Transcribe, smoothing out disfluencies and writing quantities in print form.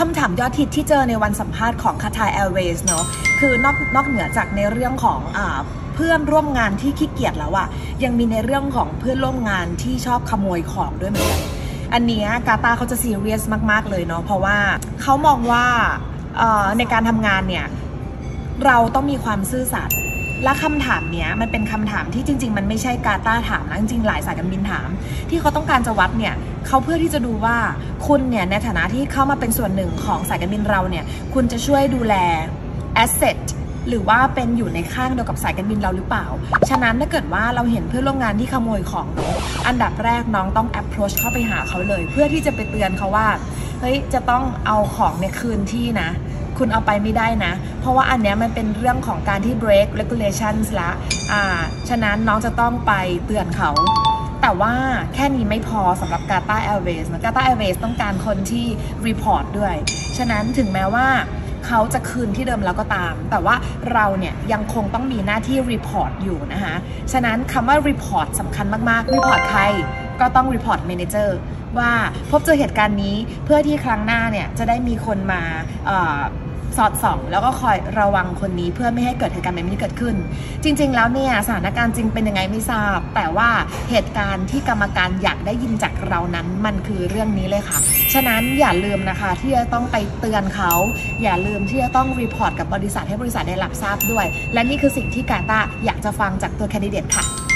คำถามยอดฮิตที่เจอในวันสัมภาษณ์ของ Qatar Airways เนาะคือนอกเหนือจากในเรื่องของเพื่อนร่วมงานที่ขี้เกียจแล้วอะยังมีในเรื่องของเพื่อนร่วมงานที่ชอบขโมยของด้วยเหมือนกันอันนี้กาตาเขาจะซีเรียสมากๆเลยเนาะเพราะว่าเขามองว่าในการทำงานเนี่ยเราต้องมีความซื่อสัตย์และคำถามเนี้ยมันเป็นคำถามที่จริงๆมันไม่ใช่กาตาถามนะจริงๆหลายสายการบินถามที่เขาต้องการจะวัดเนี่ยเขาเพื่อที่จะดูว่าคุณเนี่ยในฐานะที่เข้ามาเป็นส่วนหนึ่งของสายการบินเราเนี่ยคุณจะช่วยดูแล asset หรือว่าเป็นอยู่ในข้างเดียวกับสายการบินเราหรือเปล่าฉะนั้นถ้าเกิดว่าเราเห็นเพื่อนร่วมงานที่ขโมยของอันดับแรกน้องต้อง approach เข้าไปหาเขาเลยเพื่อที่จะไปเตือนเขาว่าเฮ้ยจะต้องเอาของในคืนที่นะคุณเอาไปไม่ได้นะเพราะว่าอันเนี้ยมันเป็นเรื่องของการที่ break regulations ละฉะนั้นน้องจะต้องไปเตือนเขาแต่ว่าแค่นี้ไม่พอสำหรับ Qatar Airways นะ Qatar Airways ต้องการคนที่ report ด้วยฉะนั้นถึงแม้ว่าเขาจะคืนที่เดิมแล้วก็ตามแต่ว่าเราเนี่ยยังคงต้องมีหน้าที่ report อยู่นะคะฉะนั้นคำว่า report สำคัญมากๆ report ใครก็ต้อง report manager ว่าพบเจอเหตุการณ์นี้เพื่อที่ครั้งหน้าเนี่ยจะได้มีคนมาสอดส่องแล้วก็คอยระวังคนนี้เพื่อไม่ให้เกิดเหตุการณ์แบบนี้เกิดขึ้นจริงๆแล้วเนี่ยสถานการณ์จริงเป็นยังไงไม่ทราบแต่ว่าเหตุการณ์ที่กรรมการอยากได้ยินจากเรานั้นมันคือเรื่องนี้เลยค่ะฉะนั้นอย่าลืมนะคะที่จะต้องไปเตือนเขาอย่าลืมที่จะต้องรีพอร์ตกับบริษัทให้บริษัทได้รับทราบด้วยและนี่คือสิ่งที่กาตาอยากจะฟังจากตัวแคนดิเดตค่ะ